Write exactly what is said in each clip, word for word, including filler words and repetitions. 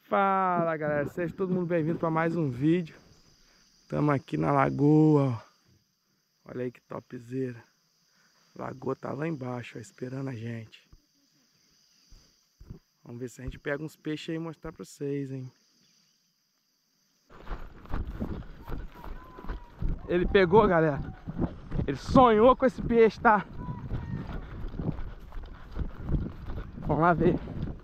Fala galera, sejam todo mundo bem-vindo para mais um vídeo. Estamos aqui na lagoa, ó. Olha aí que topzera. A lagoa tá lá embaixo, ó, esperando a gente. Vamos ver se a gente pega uns peixes aí e mostrar para vocês, hein. Ele pegou, galera. Ele sonhou com esse peixe, tá? Vamos lá ver.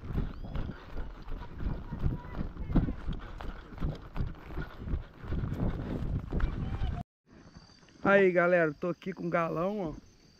Aí galera, tô aqui com um galão, ó,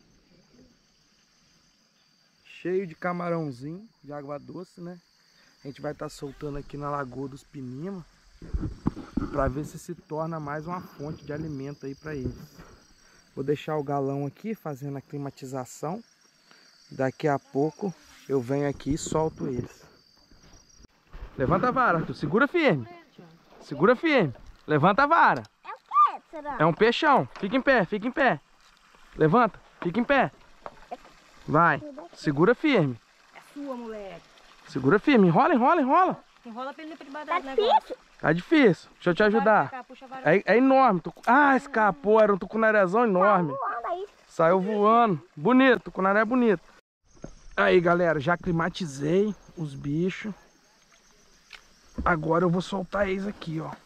cheio de camarãozinho de água doce, né? A gente vai estar tá soltando aqui na Lagoa dos Pinima para ver se se torna mais uma fonte de alimento aí para eles. Vou deixar o galão aqui fazendo a climatização. Daqui a pouco eu venho aqui e solto eles. Levanta a vara, Arthur. Segura firme. Segura firme. Levanta a vara. É um peixão. Fica em pé, fica em pé. Levanta, fica em pé. Vai. Segura firme. É sua, moleque. Segura firme. Enrola, enrola, enrola. Enrola pra ele não debaixo Tá do negócio. Tá difícil. Deixa eu te ajudar. Cá, puxa a vara. É, é enorme. Ah, escapou. Era um tucunarezão enorme. Saiu voando. Bonito. Tucunaré é bonito. Aí, galera. Já climatizei os bichos. Agora eu vou soltar eles aqui, ó.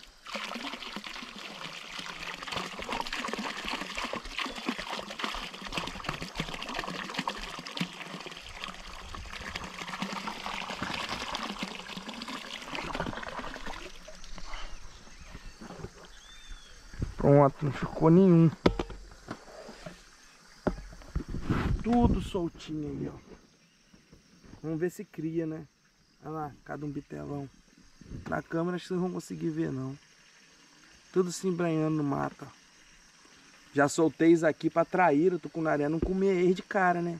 Pronto, não ficou nenhum. Tudo soltinho aí, ó. Vamos ver se cria, né? Olha lá, cada um bitelão. Na câmera acho que vocês não vão conseguir ver, não. Tudo se embranhando no mato, ó. Já soltei isso aqui pra atrair o tucunaré não comer eles de cara, né?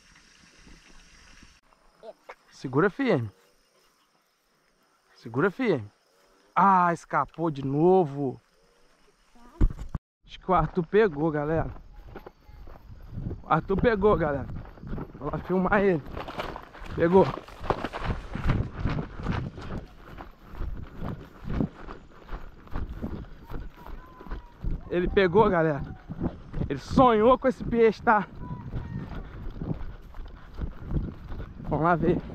Segura firme. Segura firme. Ah, escapou de novo. Acho que o Arthur pegou, galera. O Arthur pegou, galera. Vou lá filmar ele. Pegou. Ele pegou, galera. Ele sonhou com esse peixe, tá? Vamos lá ver.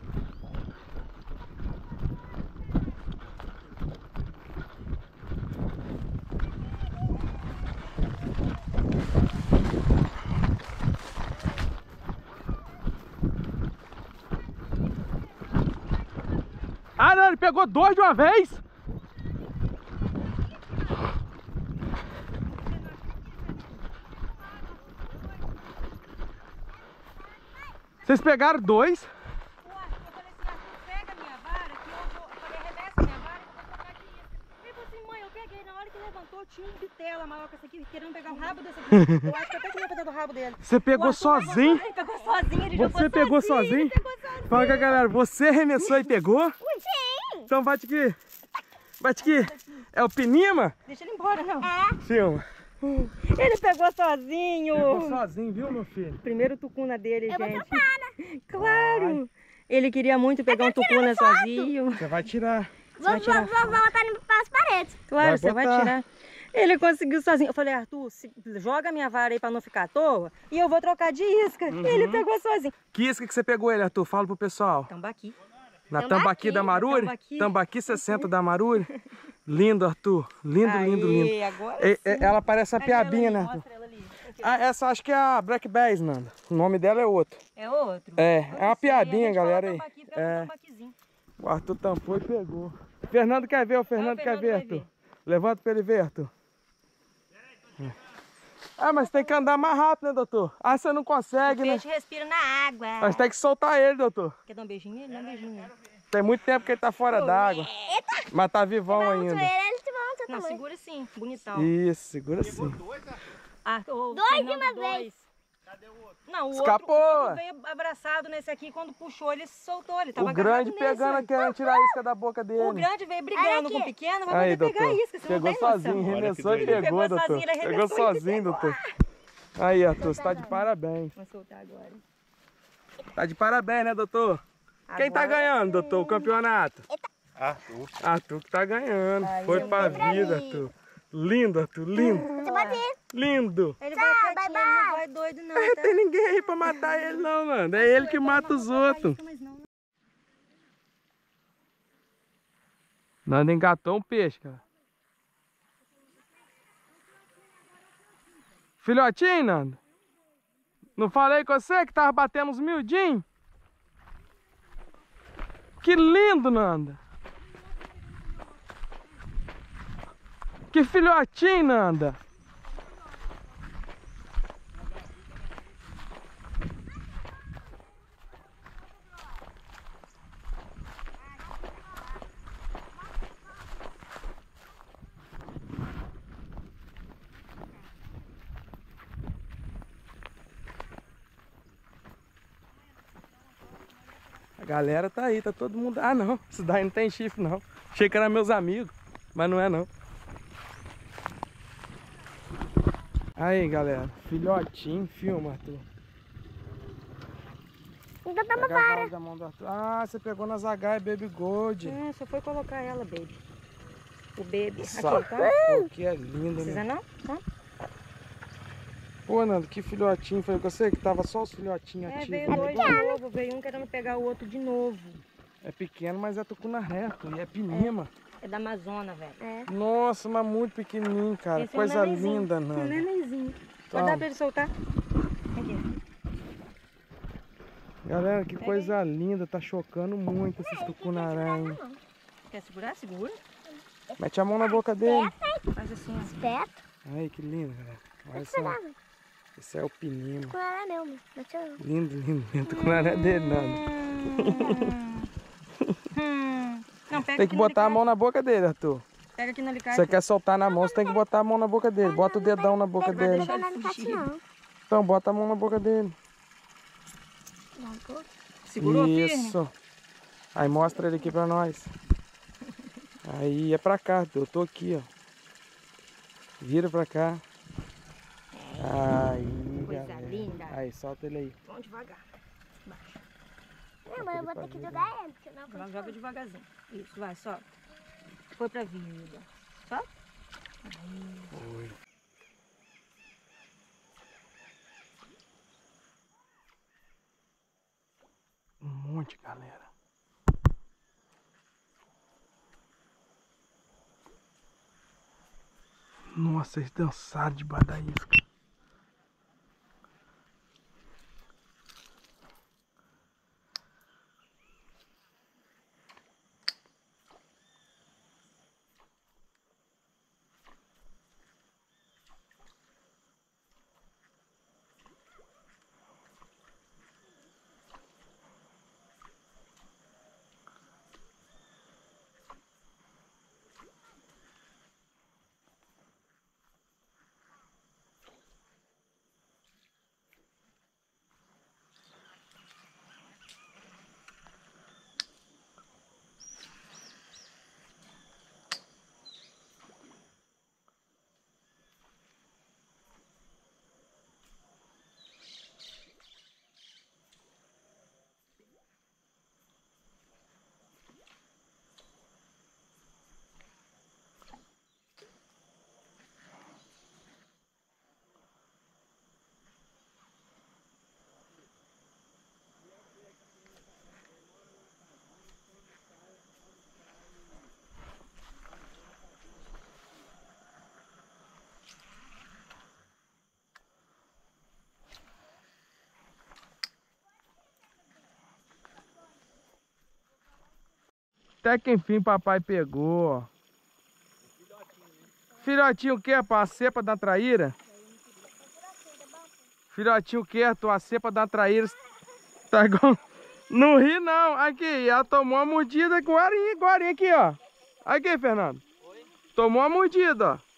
Ah, não, ele pegou dois de uma vez. Vocês pegaram dois. Eu falei assim, pega a minha vara, que eu vou. Eu falei, arremessa a minha vara, que eu vou trocar de isca. Ele falou assim, mãe, eu peguei. Na hora que levantou, tinha um bitela maior que esse aqui, querendo pegar o rabo desse aqui. Eu acho que eu até queria fazer do rabo dele. Você pegou sozinho? Ele pegou sozinho, ele Você jogou pegou sozinho. sozinho? Ele pegou sozinho. Fala com a galera, você arremessou e pegou? Sim. Então bate aqui. Bate aqui. É o Pinima? Deixa ele embora, não. É. Filma. Ele pegou sozinho. Pegou sozinho, viu, meu filho? Primeiro tucuna dele, Eu vou gente. trocar. Claro. Ele queria muito pegar um tucuna sozinho. Você vai tirar. Vou, vou, vou botar para as paredes. Claro, Vai você vai botar. tirar. Ele conseguiu sozinho. Eu falei, Arthur, se- joga minha vara aí pra não ficar à toa e eu vou trocar de isca. Uhum. Ele pegou sozinho. Que isca que você pegou ele, Arthur? Fala pro pessoal. Tambaqui. Na Tambaqui, Tambaqui da Maruri? Tambaqui. Tambaqui sessenta da Maruri? Lindo, Arthur. Lindo, Aí, lindo, lindo. agora E- sim. e- Ela parece a Cadê ela piabinha, ali? né, Arthur? Mostra ela ali. Aqui. Ah, essa acho que é a Black Bass, Nanda. O nome dela é outro. É outro? É, Eu é não uma sei, piabinha, a gente fala galera, aí. tambaqui, pega É. um tambaquizinho. O Arthur tampou e pegou. O Fernando quer ver, o Fernando Ah, o quer Fernando ver, vai Arthur. ver. Levanta pra ele ver, Arthur. Ah, mas tem que andar mais rápido, né, doutor? Ah, você não O consegue, né? peixe respira na água. Mas tem que soltar ele, doutor. Quer dar um beijinho nele? Dá um beijinho nele. Tem muito tempo que ele tá fora d'água. Mas tá vivão Ele, ainda. ele te mostra Não, também. segura assim, bonitão. Isso, segura assim. Ah, o Dois de Fernando, uma dois. vez. Cadê o outro? Não, o Escapou. outro, o outro veio abraçado nesse aqui. Quando puxou, ele soltou. Ele tava O grande agarrado nesse. pegando, querendo tirar a isca da boca dele. O grande veio brigando aqui. com o pequeno, vai Aí, poder pegar doutor. isca. Você Pegou não tem sozinho, noção. arremessou e Ele pegou, pegou doutor. sozinho, ele Pegou arremessou e sozinho, pegou. doutor. Aí, Arthur, você tá de parabéns. Vou soltar agora. Tá de parabéns, né, doutor? Quem tá Agora ganhando, sim. doutor, o campeonato? Arthur. Arthur que tá ganhando. Ai, Foi eu pra pra vida, mim. Arthur. Lindo, Arthur, lindo. Você pode ir. Lindo. Ele Tchau, vai bye, quietinho, ele não vai doido não, Não tá? tem ninguém aí pra matar ele não, mano. É ele que mata os outros. Mas não. Nanda engatou um peixe, cara. Filhotinho, Nanda? Não falei com você que tava batendo uns miudinhos? Que lindo, Nanda. Que filhotinho, Nanda. A galera tá aí, tá todo mundo... Ah, não, isso daí não tem chifre, não. Achei que eram meus amigos, mas não é, não. Aí, galera, filhotinho, filma, Arthur. Então toma Pega a vara. vara da mão do Arthur. Ah, você pegou nas H Baby Gold. É, só foi colocar ela, baby. O baby. Só Aqui, tá? pô, que é lindo, Precisa né? não? Tá? Pô, Nando, que filhotinho. Foi com você que tava só os filhotinhos É, ativos. veio né? dois de novo, veio um querendo pegar o outro de novo. É pequeno, mas é tucunaré, e é pinima. É da Amazônia, velho. É. Nossa, mas muito pequenininho, cara. Esse é um Coisa nenenzinho, linda, Um Nando. nenenzinho. Toma. Pode dar pra ele soltar? Aqui. Galera, que coisa linda. Tá chocando muito esses tucunaré, hein? Quer segurar? Segura. Mete a mão na boca dele. Faz assim, ó. Esperto. Ai, que lindo, galera. Olha Você só. pegava. Esse é o pinimo. Com ela meu, mano. Mas eu... Lindo, lindo, lindo. Tucunaré dele, Nando. Hum. Não, pega Tem que aqui no botar a alicate. mão na boca dele, Arthur. Pega aqui no alicate. Você quer soltar na mão, você tem que botar a mão na boca dele. Bota o dedão na boca vai dele. deixar Não ele vai fugir. não. Então, bota a mão na boca dele. Não, pô. Segurou firme? Isso. Aí mostra ele aqui pra nós. Aí é pra cá, eu tô aqui, ó. Vira pra cá. Aí, Coisa galera. linda. Aí, solta ele aí. Vamos devagar. Baixa. Não, mas eu vou ter que jogar ele, senão... Vamos, joga devagarzinho. Isso, vai, solta. Foi pra vida. Solta. Foi. Um monte, galera. Nossa, eles dançaram debaixo da isca. Até que enfim papai pegou, ó. Filhotinho o que, pá? A cepa da traíra? Filhotinho o que, Arthur? A cepa da traíra. Tá igual... Não ri não. Aqui, ela tomou uma mordida agora, agora aqui, ó. Aqui, Fernando. Tomou uma mordida, ó.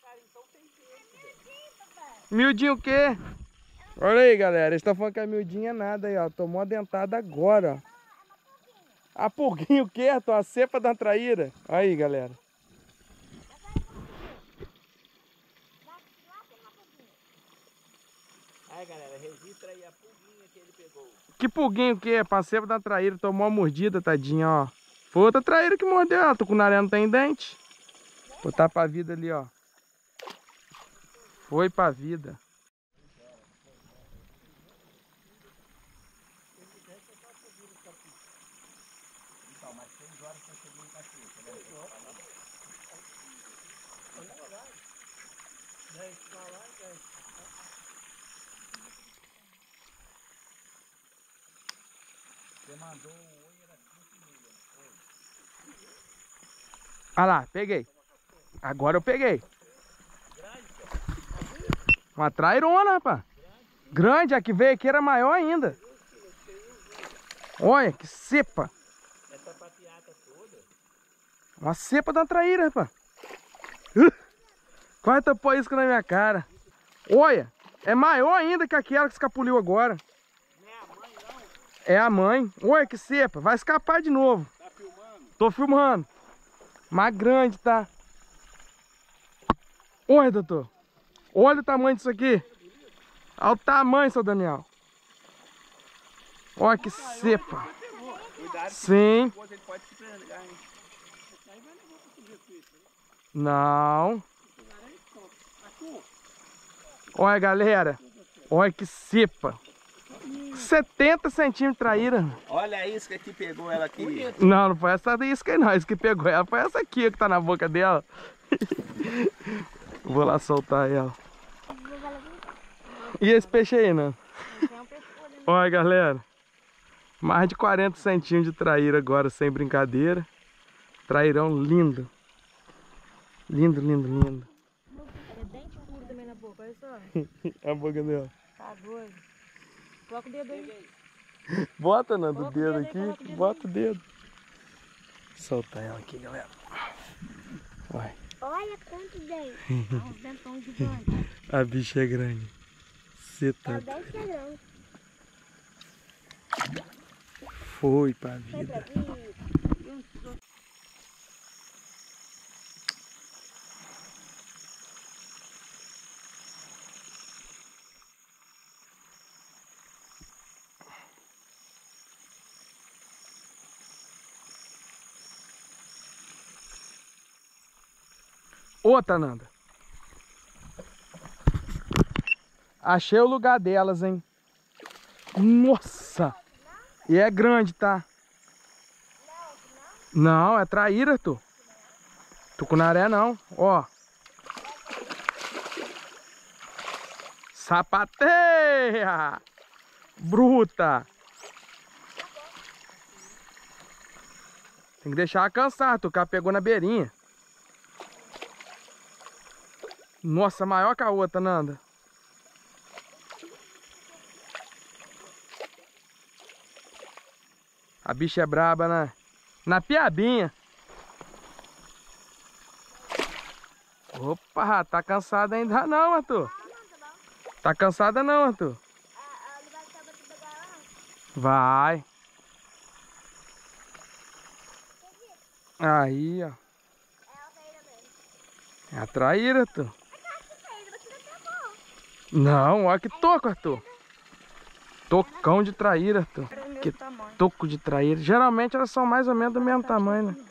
Miudinho o quê? Olha aí, galera. Eles estão falando que a miudinha é nada aí, ó. Tomou uma dentada agora, ó. A pulguinha o quê, Arthur? A cepa da traíra. Aí, galera. Aí, galera, registra aí a pulguinha que ele pegou. Que pulguinho o quê? A cepa da traíra. Tomou uma mordida, tadinha, ó. Foi outra traíra que mordeu ela. Tucunaré não tem dente. Botar pra vida ali, ó. Foi pra vida. Ah lá, peguei. Agora eu peguei. Uma trairona, rapaz. Grande, a que veio aqui era maior ainda. Olha, que cepa. Essa papiata toda. Uma cepa da traíra, rapaz. Uh, quase tapou isca na minha cara. Olha, é maior ainda que aquela que escapuliu agora. Não é a mãe, não? É a mãe. Olha que cepa. Vai escapar de novo. Tá filmando? Tô filmando. Mas grande, tá? Olha, doutor. Olha o tamanho disso aqui. Olha o tamanho, seu Daniel. Olha que cepa. Cuidado, Sim. depois ele pode se pegar, hein? Não. Olha, galera. Olha que cepa. setenta centímetros de traíra. Olha a isca que pegou ela aqui. Não, não foi essa isca aí não. A isca que pegou ela foi essa aqui que tá na boca dela. Vou lá soltar ela. E esse peixe aí, né? Olha, galera. Mais de quarenta centímetros de traíra agora, sem brincadeira. Trairão lindo. Lindo, lindo, lindo. É dente puro também na boca, olha só. A boca dela. Tá doido. Coloca o dedo aí. Bota, Nando, o Coloca o dedo dedo aí, aqui. coloca o dedo Bota o dedo. Soltar ela aqui, galera. Vai. Olha quanto dente. Dá uns dentão gigantes. A bicha é grande. Você É tá. o dente que é grande. Foi pra Foi vida. pra vida. Outra, Nanda. Achei o lugar delas, hein? Nossa! E é grande, tá? Não, é traíra, tu. Tucunaré não, ó. Sapateia! Bruta! Tem que deixar ela cansar, tu. O cara pegou na beirinha. Nossa, maior que a outra, Nanda. A bicha é braba, né? Na piabinha. Opa, tá cansada ainda não, Arthur. Tá cansada não, Arthur. Vai. Aí, ó. É a traíra, Arthur. Não, olha que toco, Arthur. Tocão de traíra, Arthur. Que toco de traíra. Geralmente elas são mais ou menos do mesmo tamanho, né?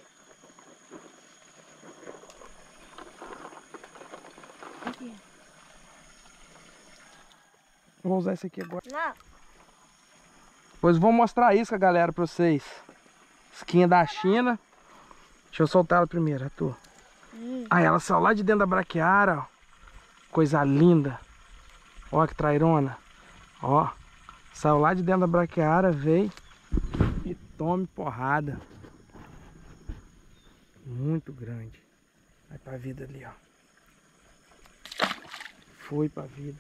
Vou usar esse aqui agora. Não. Depois vou mostrar a isca, galera, pra vocês. Isquinha da China. Deixa eu soltar ela primeiro, Arthur. Hum. Ah, ela saiu lá de dentro da braquiária, ó. Coisa linda. Ó que trairona. Ó. Saiu lá de dentro da braquiária, veio e tome porrada. Muito grande. Vai pra vida ali, ó. Foi pra vida.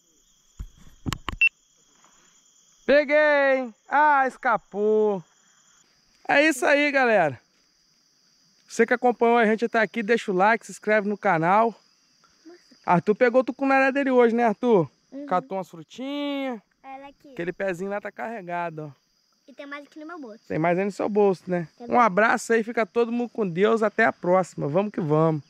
Peguei! Ah, escapou! É isso aí, galera. Você que acompanhou a gente até aqui, deixa o like, se inscreve no canal. Arthur pegou o tucunaré dele hoje, né, Arthur? Uhum. Catou umas frutinhas. Ela aqui. Aquele pezinho lá tá carregado, ó. E tem mais aqui no meu bolso. Tem mais aí no seu bolso, né? Tá Um bom. abraço aí, fica todo mundo com Deus. Até a próxima. Vamos que vamos.